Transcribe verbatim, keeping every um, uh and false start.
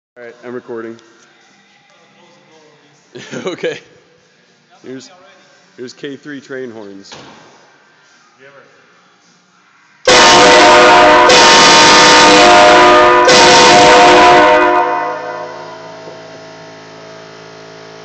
All right, I'm recording. Okay. Here's here's K three train horns. You ever